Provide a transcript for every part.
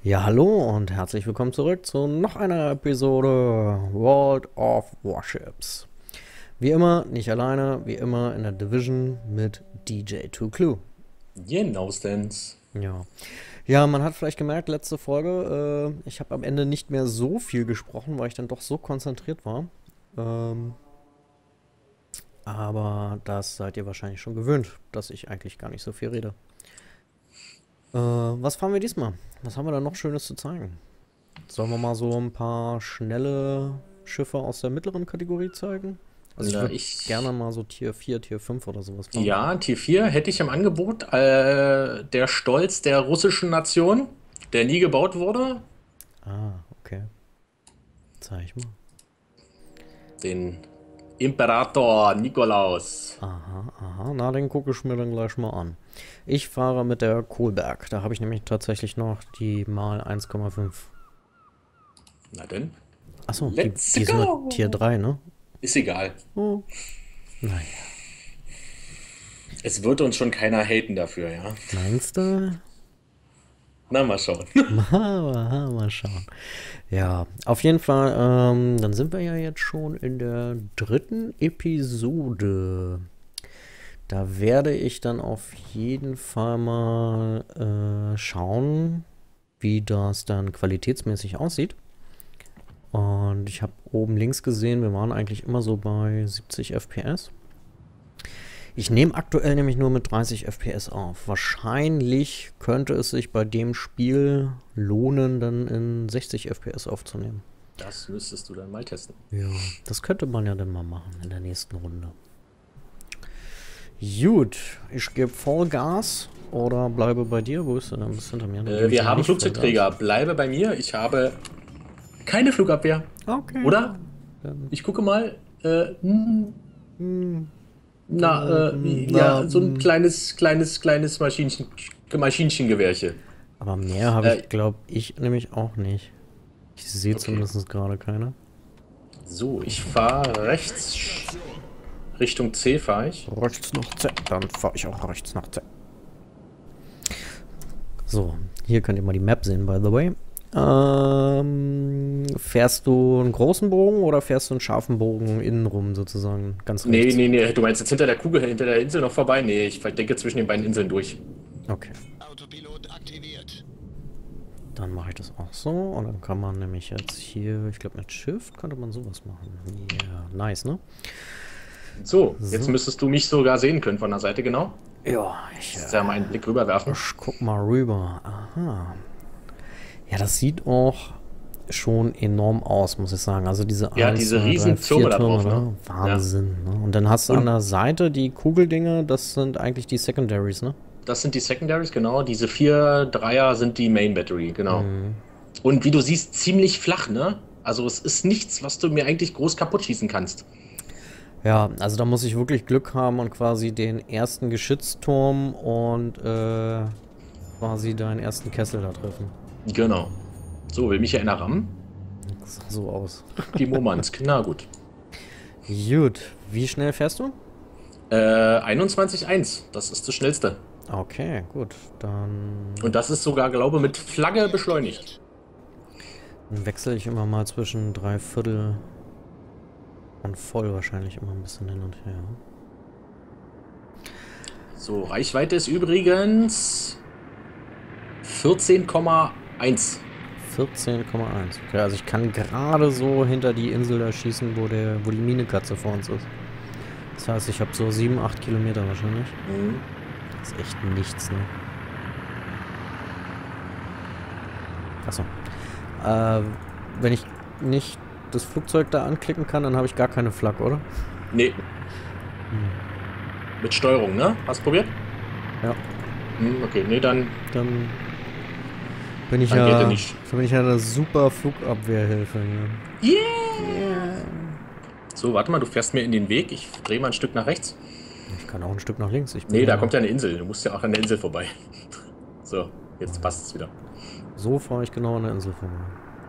Ja, hallo und herzlich willkommen zurück zu noch einer Episode World of Warships. Wie immer, nicht alleine, wie immer in der Division mit DJ2Clue. Genauestens. Ja. Ja, man hat vielleicht gemerkt, letzte Folge, ich habe am Ende nicht mehr so viel gesprochen, weil ich dann doch so konzentriert war. Ähm, aber das seid ihr wahrscheinlich schon gewöhnt, dass ich eigentlich gar nicht so viel rede. Was fahren wir diesmal? Was haben wir da noch Schönes zu zeigen? Sollen wir mal so ein paar schnelle Schiffe aus der mittleren Kategorie zeigen? Also ich Na, würde gerne ich. mal so Tier 4, Tier 5 oder sowas fahren. Ja, Tier 4 hätte ich im Angebot. Der Stolz der russischen Nation, der nie gebaut wurde. Ah, okay. Zeig ich mal. Den Imperator Nikolaus. Aha, aha. Na, den gucke ich mir dann gleich mal an. Ich fahre mit der Kohlberg. Da habe ich nämlich tatsächlich noch die mal 1,5. Na denn, Achso, let's die ist nur Tier go. 3, ne? Ist egal. Oh, naja. Es wird uns schon keiner haten dafür, ja. Meinst du? Na, mal schauen. Mal schauen. Ja, auf jeden Fall, dann sind wir ja jetzt schon in der dritten Episode. Da werde ich dann auf jeden Fall mal schauen, wie das dann qualitätsmäßig aussieht. Und ich habe oben links gesehen, wir waren eigentlich immer so bei 70 FPS. Ich nehme aktuell nämlich nur mit 30 FPS auf. Wahrscheinlich könnte es sich bei dem Spiel lohnen, dann in 60 FPS aufzunehmen. Das müsstest du dann mal testen. Ja, das könnte man ja dann mal machen in der nächsten Runde. Gut, ich gebe Vollgas oder bleibe bei dir. Wo ist du denn? Bist hinter mir? Dann gebe ich Wir dir haben nicht Flugzeugträger. Bleibe bei mir. Ich habe keine Flugabwehr. Vollgas. Okay. Oder? Dann, Ich gucke mal. hm, na, Ja, so ein kleines Maschinengewehrchen. aber mehr habe Äh, ich, glaube ich, nämlich auch nicht. Ich sehe okay. zumindest gerade keine. So, ich fahre rechts. Richtung C fahre ich. Rechts nach Z, dann fahre ich auch rechts nach Z. So, hier könnt ihr mal die Map sehen, by the way. Fährst du einen großen Bogen oder fährst du einen scharfen Bogen innen rum sozusagen, ganz Nee, rechts? nee, nee. Du meinst jetzt hinter der Kugel, hinter der Insel noch vorbei? Nee, ich denke zwischen den beiden Inseln durch. Okay, Autopilot aktiviert. dann mache ich das auch so. Und dann kann man nämlich jetzt hier, ich glaube mit Shift könnte man sowas machen. Ja, nice, ne? So, jetzt So. müsstest du mich sogar sehen können von der Seite, genau. Ja, ich, Jetzt ja mal einen Blick rüberwerfen. ich guck mal rüber. Aha. Ja, das sieht auch schon enorm aus, muss ich sagen. Also diese Ja, 1, diese 2, 3, riesen 4 Türme da Türme, drauf, ne? ne? Ja. Wahnsinn, ne? Und dann hast du an Und der Seite die Kugeldinger, das sind eigentlich die Secondaries, ne? das sind die Secondaries, genau. Diese 4 Dreier sind die Main Battery, genau. Und wie du siehst, ziemlich flach, ne? Also es ist nichts, was du mir eigentlich groß kaputt schießen kannst. Ja, also da muss ich wirklich Glück haben und quasi den ersten Geschützturm und quasi deinen ersten Kessel da treffen. Genau. So, will mich ja einer rammen? Das sah so aus. Die Murmansk. Na gut. Gut, wie schnell fährst du? 21,1. Das ist das Schnellste. Okay, gut. Und das ist sogar, glaube ich, mit Flagge beschleunigt. Dann wechsle ich immer mal zwischen 3/4 und voll wahrscheinlich immer ein bisschen hin und her. So, Reichweite ist übrigens 14,1. 14,1. Okay, also ich kann gerade so hinter die Insel da schießen, wo die Minekatze vor uns ist. Das heißt, ich habe so 7, 8 Kilometer wahrscheinlich. Mhm. Das ist echt nichts, ne? Achso. Wenn ich nicht das Flugzeug da anklicken kann, dann habe ich gar keine Flak, oder? Nee, Hm. mit Steuerung, ne? Hast du probiert? Ja, Okay, nee, dann, dann bin ich dann geht er ja, nicht. dann bin ich ja eine super Flugabwehrhilfe. Ja. Yeah! So, warte mal, du fährst mir in den Weg. Ich drehe mal ein Stück nach rechts. Ich kann auch ein Stück nach links. Ich bin Nee, da ja, kommt ja eine Insel. Du musst ja auch an der Insel vorbei. So, jetzt passt es wieder. so fahre ich genau an der Insel vorbei.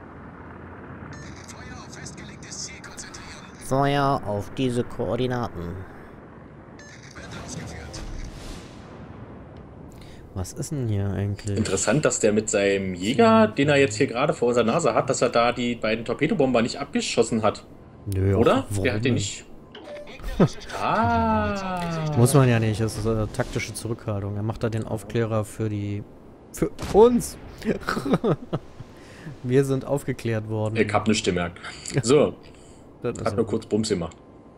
Feuer auf festgelegtes Ziel konzentrieren. Feuer auf diese Koordinaten. Wird ausgeführt. Was ist denn hier eigentlich? Interessant, dass der mit seinem Jäger, den er jetzt hier gerade vor unserer Nase hat, dass er da die beiden Torpedobomber nicht abgeschossen hat. Nö, Oder? warum Der hat den denn? nicht. Ah. Muss man ja nicht, das ist taktische Zurückhaltung. Er macht da den Aufklärer für die... Für uns! Wir sind aufgeklärt worden. Ich hab nichts gemerkt. So, Das ist hat ja nur gut. kurz Bums gemacht.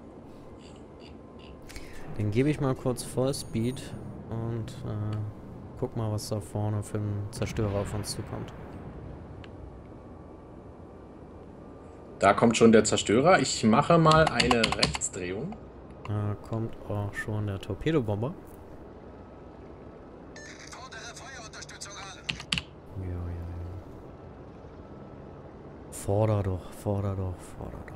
Den gebe ich mal kurz Vollspeed und guck mal, was da vorne für ein Zerstörer auf uns zukommt. Da kommt schon der Zerstörer. Ich mache mal eine Rechtsdrehung. Da kommt auch schon der Torpedobomber. Fordere Feuerunterstützung an. Ja, ja, ja. Forder doch, forder doch, forder doch.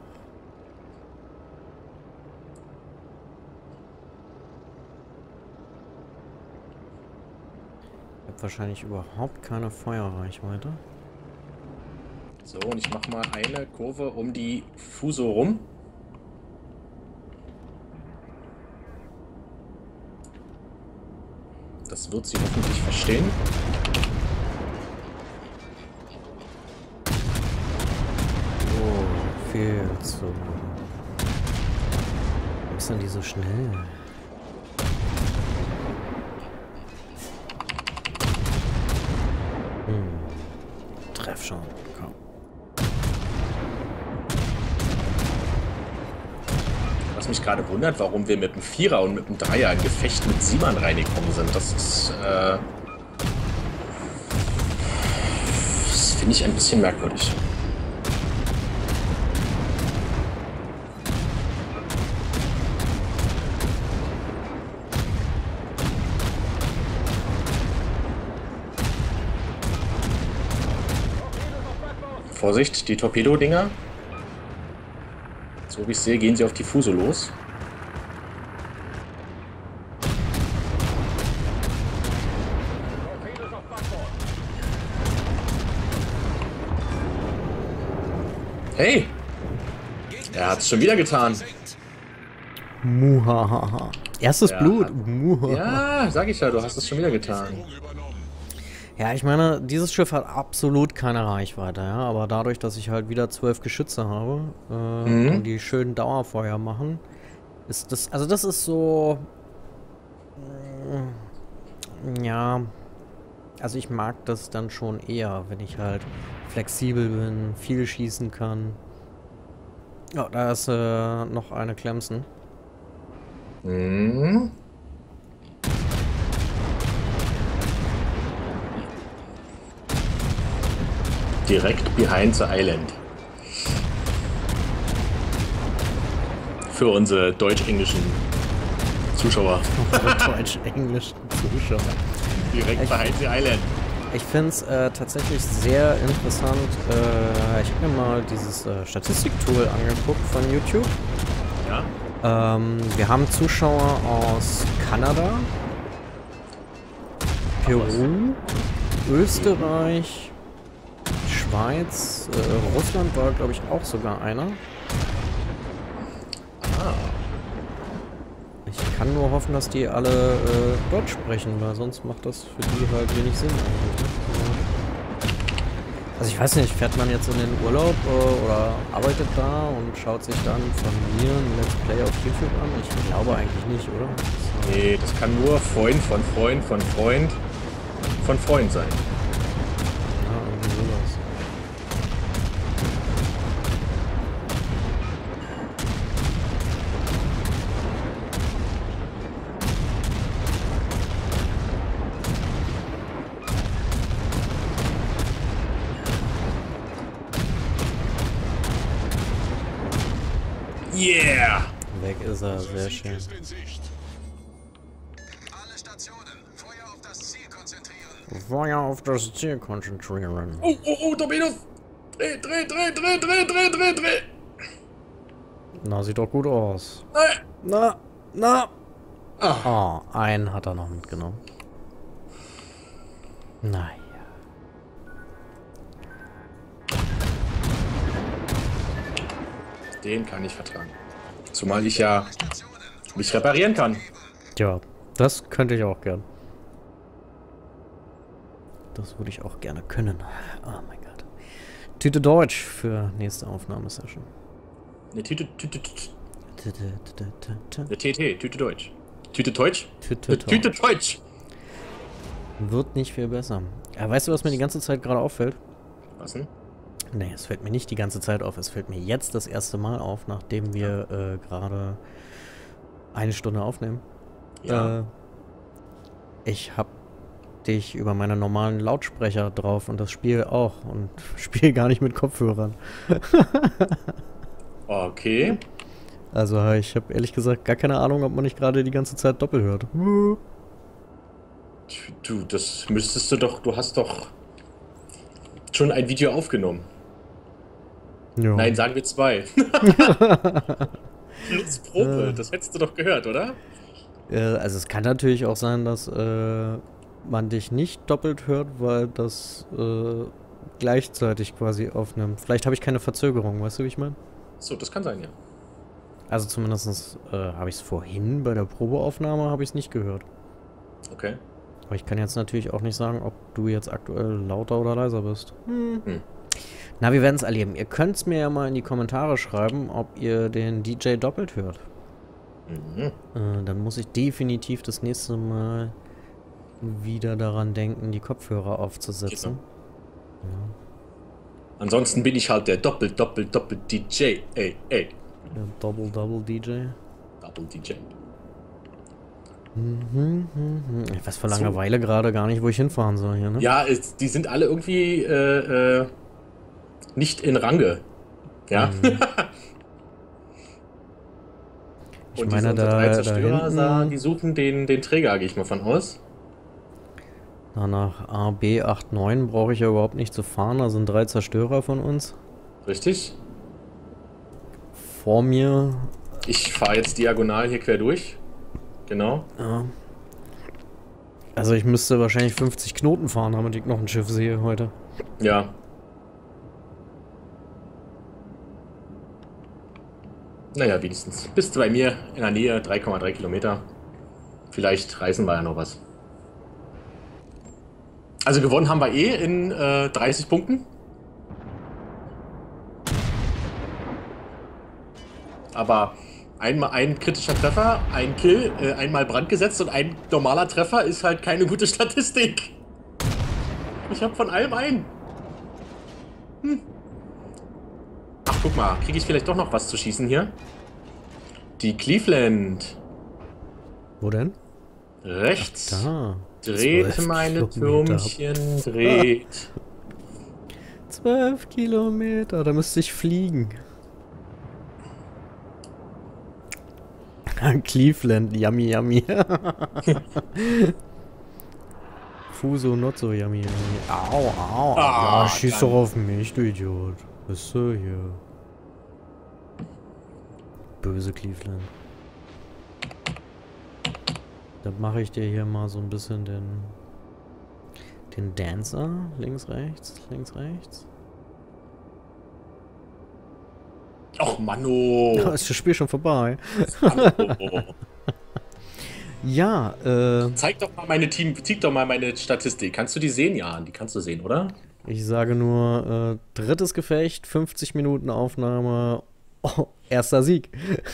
Ich habe wahrscheinlich überhaupt keine Feuerreichweite. So, und ich mache mal eine Kurve um die Fuso rum. Das wird sie hoffentlich verstehen. Oh, viel zu. Warum ist denn die so schnell? Treff schon, komm. Was mich gerade wundert, warum wir mit dem Vierer und mit dem Dreier in Gefecht mit Siemern reingekommen sind. Das finde ich ein bisschen merkwürdig. Vorsicht, die Torpedo-Dinger. So wie ich sehe, gehen sie auf die Fuso los. Hey! Er hat es schon wieder getan. Muhahaha. Erstes Ja. Blut. Muhahaha. Ja, sag ich ja, du hast es schon wieder getan. Ja, ich meine, dieses Schiff hat absolut keine Reichweite, ja, aber dadurch, dass ich halt wieder 12 Geschütze habe und die schön Dauerfeuer machen, ist das, also das ist so, ja, also ich mag das dann schon eher, wenn ich halt flexibel bin, viel schießen kann. Ja, da ist noch eine Clemson. Mhm. Direkt behind the island. Für unsere deutsch-englischen Zuschauer. Deutsch-englischen Zuschauer. Direkt behind the island. Ich finde es tatsächlich sehr interessant. Ich habe mir mal dieses Statistiktool angeguckt von YouTube. Ja. Wir haben Zuschauer aus Kanada, Peru, Österreich, Schweiz, Russland war, glaube ich, auch sogar einer. Ich kann nur hoffen, dass die alle Deutsch sprechen, weil sonst macht das für die halt wenig Sinn eigentlich. Ne? Also ich weiß nicht, fährt man jetzt in den Urlaub oder arbeitet da und schaut sich dann von mir ein Let's Play auf YouTube an? Ich glaube eigentlich nicht, oder? Nee, das kann nur Freund von Freund von Freund von Freund sein. Ja, irgendwie sowas. Yeah! Weg ist er, sehr schön. Alle Stationen, Feuer auf das Ziel konzentrieren. Feuer auf das Ziel konzentrieren. Oh, oh, oh, Torpedos! Dreh, dreh, dreh, dreh, dreh, dreh, dreh, dreh! Na, sieht doch gut aus. Nein! Na! Ah. Oh, einen hat er noch mitgenommen. Naja. Den kann ich vertragen. Zumal ich ja mich reparieren kann. Tja, das könnte ich auch gern. Das würde ich auch gerne können. Oh mein Gott. Tüte Deutsch für nächste Aufnahmesession. Eine Tüte Deutsch. Tüte Deutsch? Tüte Deutsch. Wird nicht viel besser. Ja, weißt du, was mir die ganze Zeit gerade auffällt? Was denn? Nee, es fällt mir nicht die ganze Zeit auf. Es fällt mir jetzt das erste Mal auf, nachdem wir gerade eine Stunde aufnehmen. Ja. Ich hab dich über meine normalen Lautsprecher drauf und das Spiel auch und spiele gar nicht mit Kopfhörern. Okay. Also ich habe ehrlich gesagt gar keine Ahnung, ob man nicht gerade die ganze Zeit doppelt hört. Du, das müsstest du hast doch schon ein Video aufgenommen. Ja. Nein, sagen wir 2. Plus Probe, das hättest du doch gehört, oder? Also es kann natürlich auch sein, dass man dich nicht doppelt hört, weil das gleichzeitig quasi aufnimmt. Vielleicht habe ich keine Verzögerung, weißt du, wie ich meine? So, das kann sein, ja. Also zumindest habe ich es vorhin bei der Probeaufnahme habe ich es nicht gehört. Okay. Aber ich kann jetzt natürlich auch nicht sagen, ob du jetzt aktuell lauter oder leiser bist. Na, wir werden es erleben. Ihr könnt es mir ja mal in die Kommentare schreiben, ob ihr den DJ doppelt hört. Dann muss ich definitiv das nächste Mal wieder daran denken, die Kopfhörer aufzusetzen. Genau. Ja. Ansonsten bin ich halt der Doppel-DJ. Ey. Der Double DJ. Double DJ. Ich weiß vor Langeweile gerade gar nicht, wo ich hinfahren soll hier, ne? Ja, die sind alle irgendwie nicht in Range. Ja. Ich meine, da hinten, die suchen den Träger, gehe ich mal von aus. Nach AB89 brauche ich ja überhaupt nicht zu fahren, da sind 3 Zerstörer von uns. Richtig. Vor mir. Ich fahre jetzt diagonal hier quer durch. Genau. Ja. Also ich müsste wahrscheinlich 50 Knoten fahren, damit ich noch ein Schiff sehe heute. Ja. Naja, wenigstens. Bist du bei mir in der Nähe, 3,3 Kilometer. Vielleicht reißen wir ja noch was. Also gewonnen haben wir in 30 Punkten. Aber einmal ein kritischer Treffer, ein Kill, einmal Brand gesetzt und ein normaler Treffer ist halt keine gute Statistik. Ich habe von allem einen. Ach, guck mal, kriege ich vielleicht doch noch was zu schießen hier? Die Cleveland. Wo denn? Rechts. Da. Dreht meine Türmchen, dreht. 12 Kilometer, da müsste ich fliegen. Cleveland, yummy, yummy. Fuso, not so yummy, yummy. Au. Ah, schieß doch auf mich, du Idiot. Bist du hier? Böse Cleveland. Dann mache ich dir hier mal so ein bisschen den Dancer. Links, rechts, links, rechts. Och, Manno. Da ist das Spiel schon vorbei. Ja, Zeig doch mal meine Statistik. Kannst du die sehen? Ja, die kannst du sehen, oder? ich sage nur, drittes Gefecht, 50 Minuten Aufnahme, erster Sieg.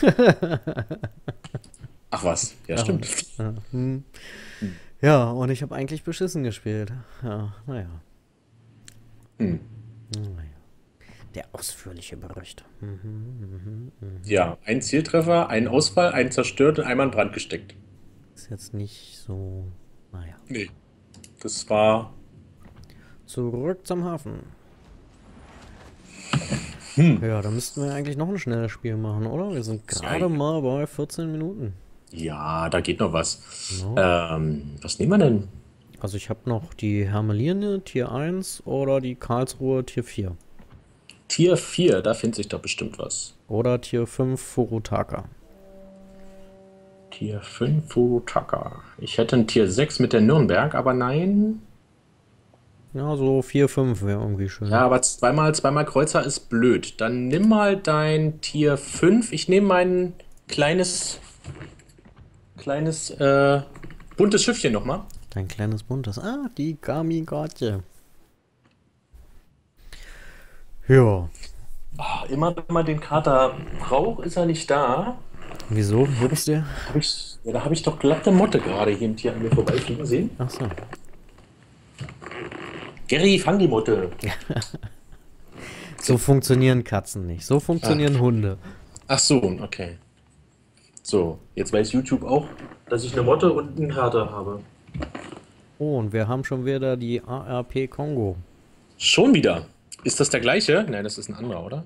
Ach was, ja, stimmt. Ja, und ich habe eigentlich beschissen gespielt. Ja, naja. Naja. Der ausführliche Bericht. Ja, ein Zieltreffer, ein Ausfall, ein zerstört und einmal in Brand gesteckt. Ist jetzt nicht so. Naja. Nee. Das war. Zurück zum Hafen. Ja, da müssten wir eigentlich noch ein schnelles Spiel machen, oder? Wir sind gerade mal bei 14 Minuten. Ja, da geht noch was. No. Was nehmen wir denn? Also ich habe noch die Hermeline Tier 1 oder die Karlsruhe Tier 4. Tier 4, da findet sich doch bestimmt was. Oder Tier 5 Furutaka. Tier 5 Furutaka. Ich hätte ein Tier 6 mit der Nürnberg, aber nein. Ja, so 4, 5 wäre irgendwie schön. Ja, aber zweimal Kreuzer ist blöd. Dann nimm mal dein Tier 5. Ich nehme mein kleines buntes Schiffchen nochmal. Dein kleines buntes. Ah, die Kamikaze. Ja. Ah, immer wenn man den Kater braucht, ist er nicht da. Wieso? Juckt's dir? Da habe ich doch glatte Motte gerade hier an mir vorbeifliegen sehen. Ach so. Gary, fang die Motte. So funktionieren Katzen nicht. So funktionieren Hunde. Ach so, okay. So, jetzt weiß YouTube auch, dass ich eine Motte und einen Kater habe. Oh, und wir haben schon wieder die ARP Kongo. Schon wieder. Ist das der gleiche? Nein, das ist ein anderer, oder?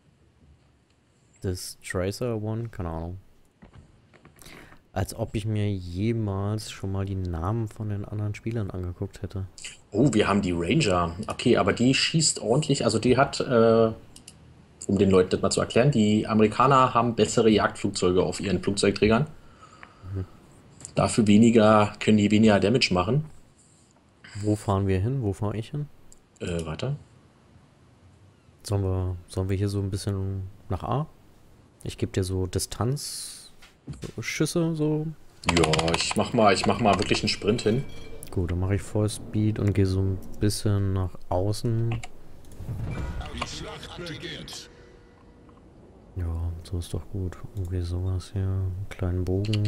Das Tracer One, keine Ahnung. Als ob ich mir jemals schon mal die Namen von den anderen Spielern angeguckt hätte. Oh, wir haben die Ranger. Okay, aber die schießt ordentlich. Also die hat, um den Leuten das mal zu erklären, die Amerikaner haben bessere Jagdflugzeuge auf ihren Flugzeugträgern. Dafür können die weniger Damage machen. Wo fahren wir hin? Wo fahre ich hin? Warte. Sollen wir hier so ein bisschen nach A? Ich gebe dir so Distanzschüsse, so. Ja, ich mach mal wirklich einen Sprint hin. Gut, dann mache ich Vollspeed und gehe so ein bisschen nach außen. Die Schlacht beginnt. Ja, so ist doch gut. Irgendwie sowas hier. Einen kleinen Bogen.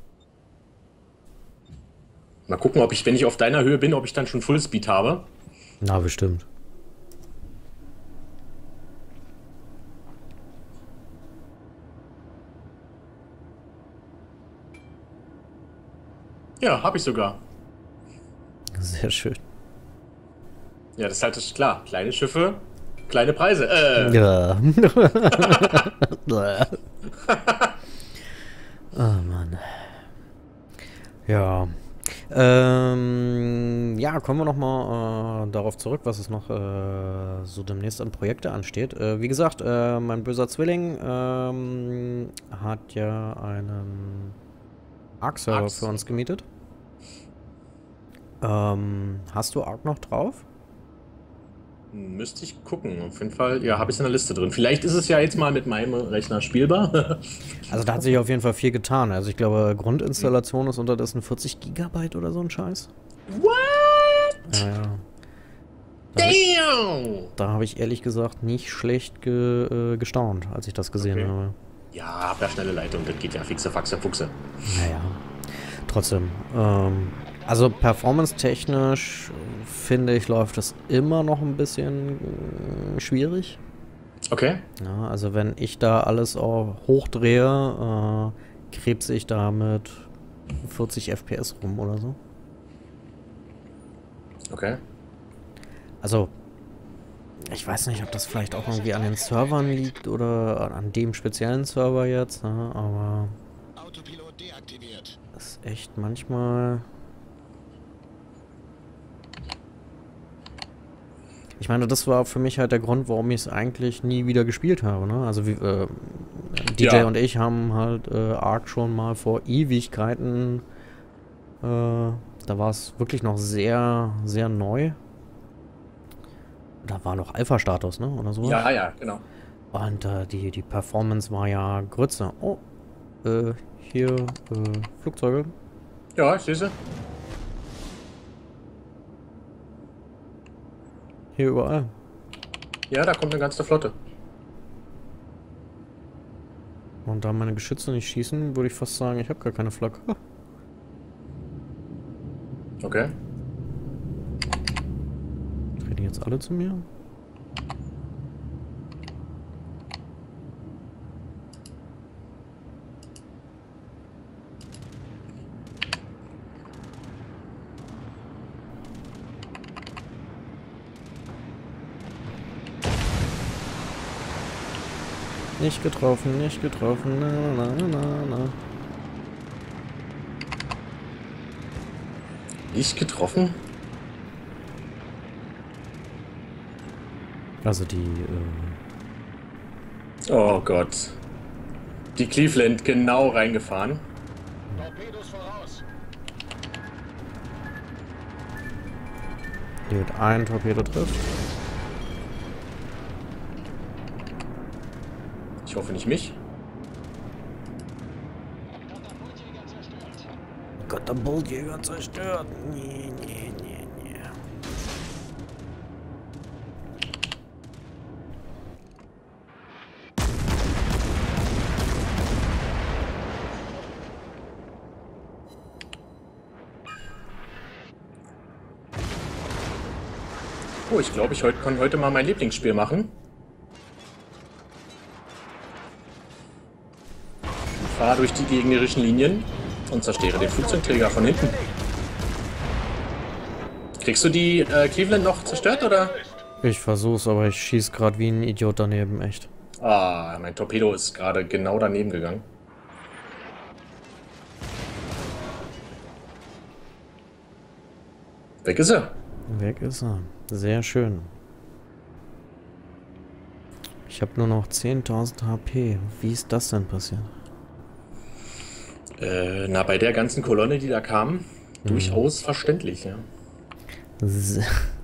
Mal gucken, wenn ich auf deiner Höhe bin, ob ich dann schon Fullspeed habe. Na, bestimmt. Ja, habe ich sogar. Sehr schön. Ja, das ist halt klar. Kleine Schiffe, kleine Preise. Ja. Oh Mann. Ja. Ja, kommen wir nochmal darauf zurück, was es noch so demnächst an Projekte ansteht. Wie gesagt, mein böser Zwilling hat ja einen Ark-Server für uns gemietet. Hast du Ark noch drauf? Müsste ich gucken. Auf jeden Fall, ja, habe ich es in der Liste drin. Vielleicht ist es ja jetzt mal mit meinem Rechner spielbar. Also da hat sich auf jeden Fall viel getan. Also ich glaube, Grundinstallation ist unterdessen 40 Gigabyte oder so ein Scheiß. What? Ja, ja. Damn! Da habe ich ehrlich gesagt nicht schlecht gestaunt, als ich das gesehen Okay. habe. Ja, hab ja schnelle Leitung. Das geht ja fixe, faxe, fuchse. Naja, trotzdem. Also performance-technisch finde ich, läuft das immer noch ein bisschen schwierig. Okay. Ja, also wenn ich da alles auch hochdrehe, krebse ich da mit 40 FPS rum oder so. Okay. Also, ich weiß nicht, ob das vielleicht auch irgendwie an den Servern liegt oder an dem speziellen Server jetzt, ne? Aber Autopilot deaktiviert. das ist echt manchmal... Ich meine, das war für mich halt der Grund, warum ich es eigentlich nie wieder gespielt habe, ne? Also DJ Ja. und ich haben halt Ark schon mal vor Ewigkeiten, da war es wirklich noch sehr, sehr neu. Da war noch Alpha-Status, ne? Oder so. Ja, ja, genau. Und die Performance war ja Grütze. Oh, hier Flugzeuge. Ja, ich sehe sie. Hier überall. Ja, da kommt eine ganze Flotte. Und da meine Geschütze nicht schießen, würde ich fast sagen, ich habe gar keine Flak. Okay. Treten jetzt alle zu mir? Nicht getroffen, nicht getroffen. Na, na, na, na, na. Nicht getroffen? Also die, Oh Gott. Die Cleveland genau reingefahren. Torpedos voraus. die mit einem Torpedo trifft. Ich hoffe nicht mich. Katapultjäger zerstört. Nee, nee, nee, nee. Oh, ich glaube, ich kann heute mal mein Lieblingsspiel machen. Ich fahre durch die gegnerischen Linien und zerstöre den Flugzeugträger von hinten. Kriegst du die Cleveland noch zerstört, oder? Ich versuch's, aber ich schieß gerade wie ein Idiot daneben, echt. Ah, mein Torpedo ist gerade genau daneben gegangen. Weg ist er. Weg ist er. Sehr schön. Ich habe nur noch 10.000 HP. Wie ist das denn passiert? Na, bei der ganzen Kolonne, die da kam, durchaus verständlich, ja. Se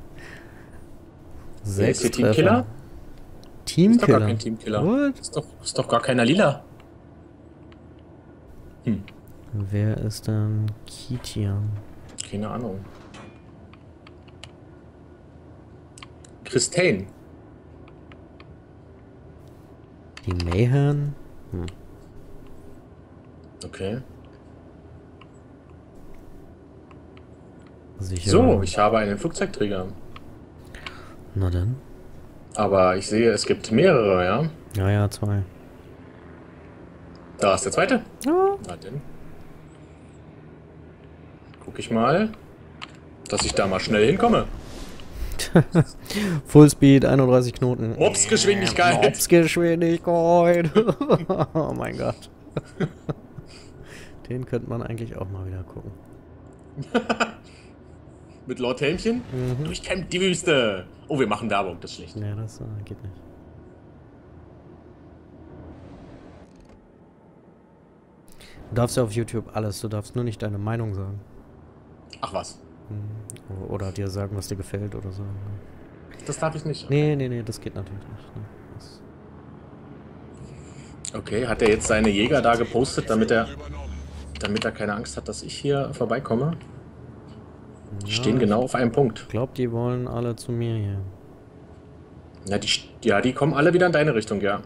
Wer ist 6 hier Teamkiller? Ist doch gar Teamkiller? kein Teamkiller. What? Ist doch gar keiner lila. Wer ist denn Kitian? Keine Ahnung. Christine. Die Mayhem? Okay. Sicher. So, ich habe einen Flugzeugträger. Na dann. Aber ich sehe, es gibt mehrere, ja? Ja, ja, 2. Da ist der zweite. Ja. Na denn. Guck ich mal, dass ich da mal schnell hinkomme. Fullspeed, 31 Knoten. Mopsgeschwindigkeit. Mopsgeschwindigkeit. Oh mein Gott. Den könnte man eigentlich auch mal wieder gucken. Mit Lord Helmchen. Durchkämmt die Wüste. Oh, wir machen Werbung, das ist schlecht. Ja, das geht nicht. Du darfst ja auf YouTube alles, du darfst nur nicht deine Meinung sagen. Ach was, Oder dir sagen, was dir gefällt oder so. das darf ich nicht. Nee, das geht natürlich nicht. Ne? Okay, hat er jetzt seine Jäger da gepostet, damit er keine Angst hat, dass ich hier vorbeikomme? Die stehen genau auf einem Punkt. Ich glaube, die wollen alle zu mir hier. Ja, die kommen alle wieder in deine Richtung, ja.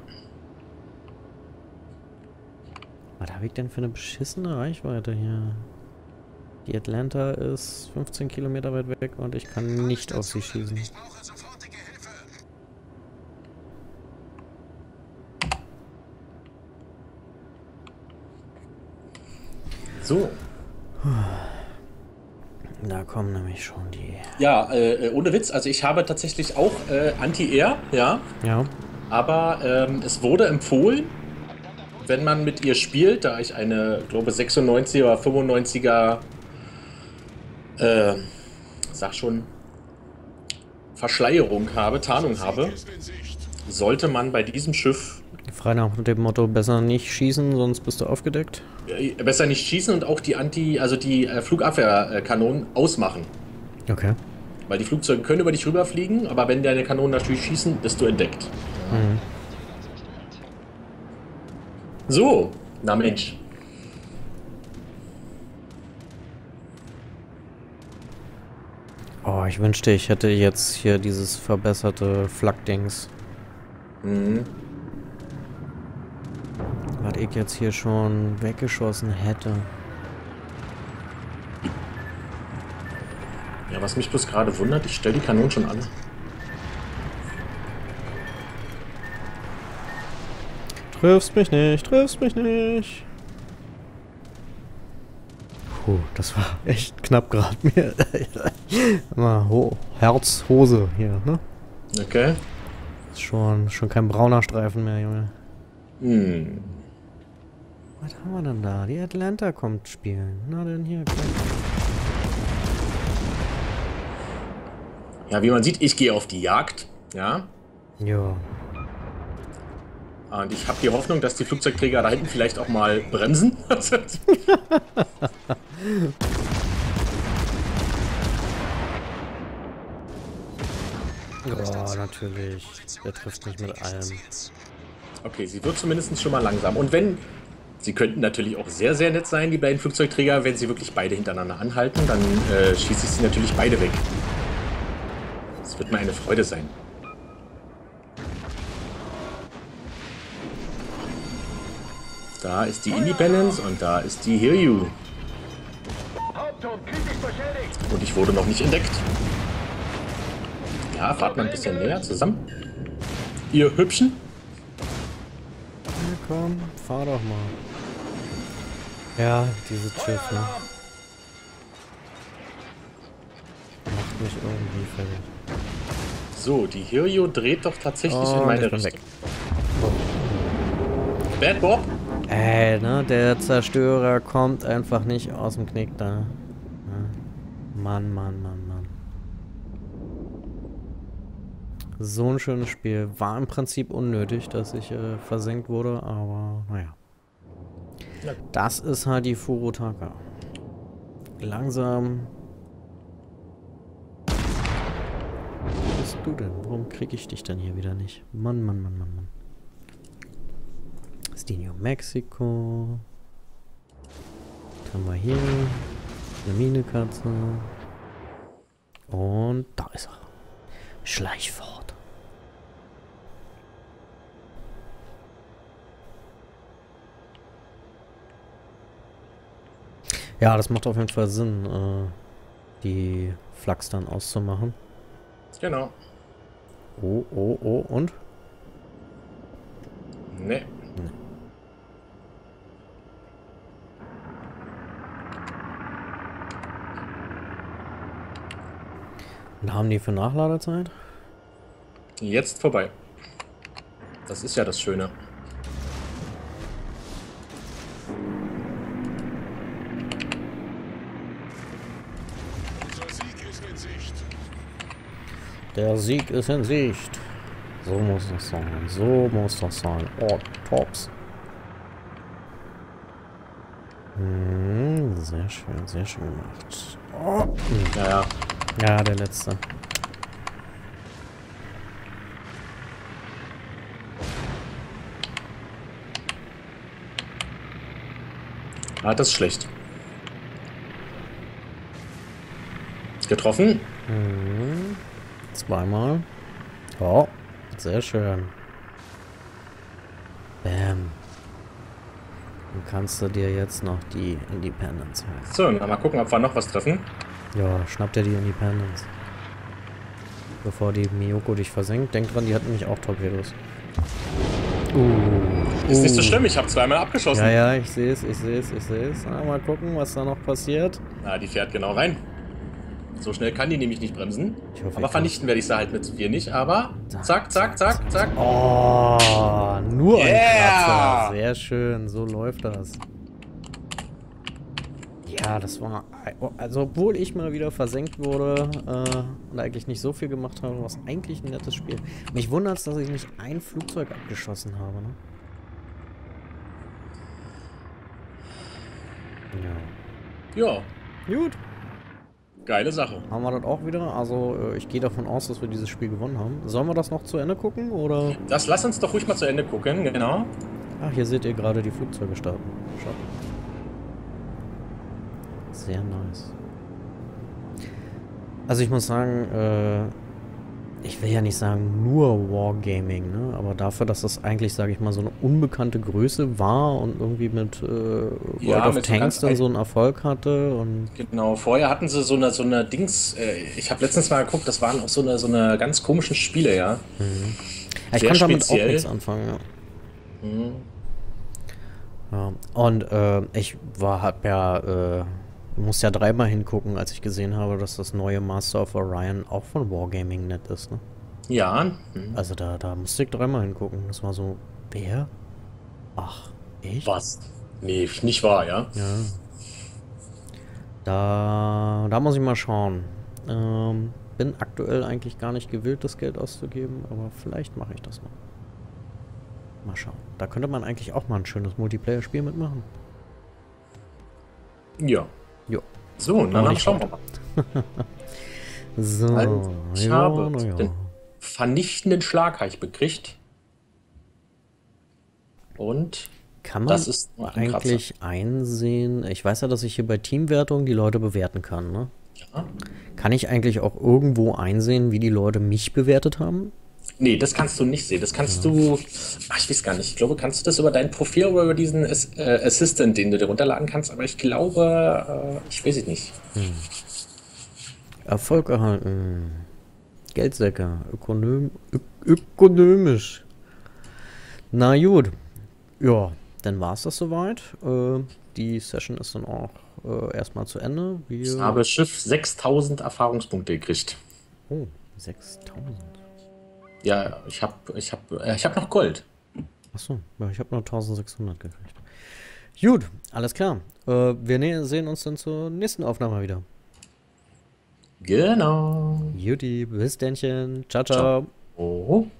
Was habe ich denn für eine beschissene Reichweite hier? Die Atlanta ist 15 Kilometer weit weg und ich kann nicht auf sie schießen. Ich brauche sofortige Hilfe. So. Da kommen nämlich schon die... Ja, ohne Witz, also ich habe tatsächlich auch Anti-Air, ja. Ja. Aber es wurde empfohlen, wenn man mit ihr spielt, da ich eine, glaube 96er oder 95er, sag schon, Verschleierung habe, Tarnung habe, sollte man bei diesem Schiff Frei nach dem Motto, besser nicht schießen, sonst bist du aufgedeckt. besser nicht schießen und auch die Flugabwehrkanonen ausmachen. Okay. Weil die Flugzeuge können über dich rüberfliegen, aber wenn deine Kanonen natürlich schießen, bist du entdeckt. So, na Mensch. Oh, ich wünschte, ich hätte jetzt hier dieses verbesserte Flak-Dings. Was ich jetzt hier schon weggeschossen hätte. Ja, was mich bloß gerade wundert, ich stelle die Kanonen schon an. Triffst mich nicht, triffst mich nicht. Puh, das war echt knapp gerade mir. Mal Herz, Hose hier, ne? Okay. Ist schon kein brauner Streifen mehr, Junge. Was haben wir denn da? Die Atlanta kommt spielen. Na denn hier, komm. Ja, wie man sieht, ich gehe auf die Jagd. Ja. Ja. Und ich habe die Hoffnung, dass die Flugzeugträger da hinten vielleicht auch mal bremsen. Ja, natürlich. Der trifft mich mit allem. Okay, sie wird zumindest schon mal langsam. Und wenn Sie könnten natürlich auch sehr, sehr nett sein, die beiden Flugzeugträger, wenn sie wirklich beide hintereinander anhalten. Dann schieße ich sie natürlich beide weg. Das wird mir eine Freude sein. Da ist die Independence und da ist die Hiryu. Und ich wurde noch nicht entdeckt. Ja, fahrt mal ein bisschen näher zusammen. Ihr Hübschen. Ja, komm, fahr doch mal. Ja, dieses Schiff, ne? Macht mich irgendwie fertig. So, die Hiryu dreht doch tatsächlich in meine Richtung. Weg. Bad Bob? Ne, der Zerstörer kommt einfach nicht aus dem Knick da. Ja. Mann, Mann, Mann, Mann. So ein schönes Spiel. War im Prinzip unnötig, dass ich versenkt wurde, aber naja. Ja. Das ist halt die Furutaka. Langsam. Wo bist du denn? Warum kriege ich dich denn hier wieder nicht? Mann, Mann, Mann, Mann, Mann. Das ist die New Mexico. Was haben wir hier? Eine Minekatze. Und da ist er. Schleichfort. Ja, das macht auf jeden Fall Sinn, die Flachs dann auszumachen. Genau. Oh, oh, oh, und? Nee. Und haben die für Nachladezeit? Jetzt vorbei. Das ist ja das Schöne. Unser Sieg ist in Sicht. Der Sieg ist in Sicht. So muss das sein. So muss das sein. Oh, tops. Sehr schön gemacht. Oh. Ja, ja. Ja, der letzte. Ah, das ist schlecht. Getroffen. Zweimal. Oh, sehr schön. Bam. Dann kannst du dir jetzt noch die Independence holen. So, na, mal gucken, ob wir noch was treffen. Ja, schnapp dir die Independence. Bevor die Miyoko dich versenkt. Denk dran, die hat nämlich auch Torpedos. Ist nicht so schlimm, ich habe zweimal abgeschossen. Ja, ich sehe es. Na, mal gucken, was da noch passiert. Na, die fährt genau rein. So schnell kann die nämlich nicht bremsen. Ich hoffe, Aber ich vernichten werde ich sie halt mit 4 nicht, aber zack, zack, zack, zack. Oh, nur ein Yeah! Kratzer. Sehr schön, so läuft das. Ja, das war... Also, obwohl ich mal wieder versenkt wurde und eigentlich nicht so viel gemacht habe, war es eigentlich ein nettes Spiel. Mich wundert es, dass ich nicht ein Flugzeug abgeschossen habe, ne? Ja. Ja, Gut. geile Sache. Haben wir das auch wieder? Also, ich gehe davon aus, dass wir dieses Spiel gewonnen haben. Sollen wir das noch zu Ende gucken, oder? Das lass uns doch ruhig mal zu Ende gucken, genau. Ach, hier seht ihr gerade die Flugzeuge starten. Schaut. Sehr nice. Also ich muss sagen, ich will ja nicht sagen nur Wargaming, ne? Aber dafür, dass das eigentlich, sage ich mal, so eine unbekannte Größe war und irgendwie mit World of mit so Tanks ganz dann so einen Erfolg hatte und... Genau, vorher hatten sie so eine Dings, ich habe letztens mal geguckt, das waren auch so eine ganz komischen Spiele, ja. Ja, ich Sehr kann damit auch speziell. nichts anfangen, ja. Ja. Und ich hab ja, muss ja dreimal hingucken, als ich gesehen habe, dass das neue Master of Orion auch von Wargaming Net ist, ne? Ja, Also da musste ich dreimal hingucken. Das war so, wer? Ach, ich? was? Nee, nicht wahr, ja. Ja. Da muss ich mal schauen. Bin aktuell eigentlich gar nicht gewillt, das Geld auszugeben, aber vielleicht mache ich das noch. Mal schauen. Da könnte man eigentlich auch mal ein schönes Multiplayer-Spiel mitmachen. Ja. Jo. So, na, dann schauen wir mal. So, Also, ich ja, habe na ja. den vernichtenden Schlag habe ich bekriegt. Und Kann man Das ist noch ein Kratzer. eigentlich einsehen? Ich weiß ja, dass ich hier bei Teamwertung die Leute bewerten kann, ne? Ja. Kann ich eigentlich auch irgendwo einsehen, wie die Leute mich bewertet haben? Nee, das kannst du nicht sehen. Das kannst du, ich weiß gar nicht. Ich glaube, kannst du das über dein Profil oder über diesen Assistant, den du dir runterladen kannst, aber ich glaube, ich weiß es nicht. Erfolg erhalten. Geldsäcke. Ökonomisch. Na gut. Ja, dann war es das soweit. Die Session ist dann auch erstmal zu Ende. Ich habe Schiff 6000 Erfahrungspunkte gekriegt. Oh, 6000. Ja, ich hab noch Gold. Achso, ja, ich habe nur 1600 gekriegt. Gut, alles klar. Wir sehen uns dann zur nächsten Aufnahme wieder. Genau. Juti, bis dennchen. Ciao, Ciao. ciao. Oh.